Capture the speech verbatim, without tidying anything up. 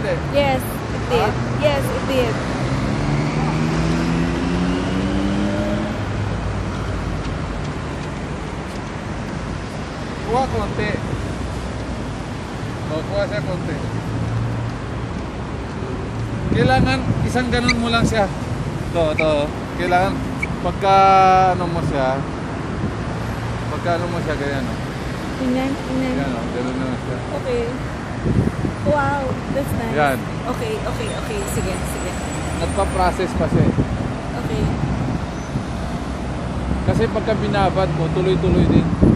hindi? Yes, it did. Huh? Yes, it did. Kuha konti. O, kuha siya konti. Kailangan isang ganun mo lang siya. Ito, ito. Kailangan pagka ano mo siya, pagka ano mo siya, ganyan. No? Tingnan, tingnan. Yan, no? Ganun na siya. Okay. Wow, that's nice. Yan. Okay, okay, okay. Sige, sige. Nagpa-process pa siya. Okay. Kasi pagka binabad mo, tuloy-tuloy din.